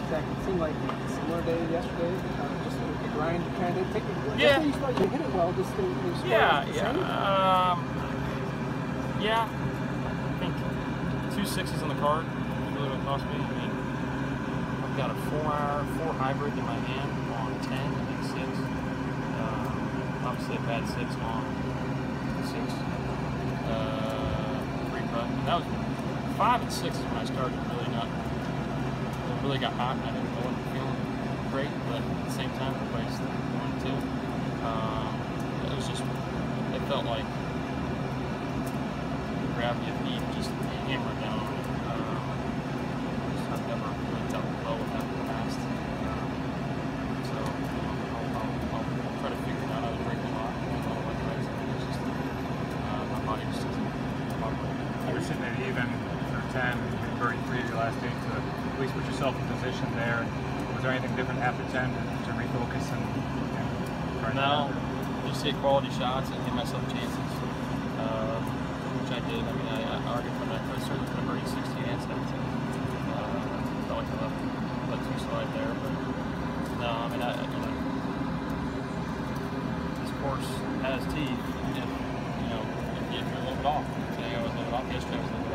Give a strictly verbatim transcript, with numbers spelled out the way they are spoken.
Zach, it seemed like a similar day yesterday. Uh, just the, the grind kind of take it. Yeah. You thought you hit it well. Just the, the yeah, the yeah. Um, yeah. I think two sixes on the card is really what it cost me. I mean, I've got a four-hour, four hybrid in my hand on ten, I think six. Um, obviously a bad six on six. Uh, three putt. And that was five and six is when I started really not. It really got hot. And I didn't. I wasn't feeling great, but at the same time, everybody's going to. Um, it was just. It felt like the gravity of heat just hammered down on it. Um, just, I've never really felt low with that in the past. Um, so you know, I'll, I'll, I'll, I'll try to figure it out. I was drinking a lot. I was on electrolytes. It's just uh, my body just doesn't operate. You were sitting at even for ten, you birdie three of your last eight to at least put yourself in position there. Was there anything different after ten to, to refocus and, and try to No, just hit quality shots and give myself chances, uh, which I did. I mean, I, I argued for that. I certainly could have birdie sixteen and seventeen. Uh, felt like I left, let two slide there, but no, I mean, I, you know, this course has teeth. If you know, if you're a little bit off. Today I was a little bit off. Yesterday I was a little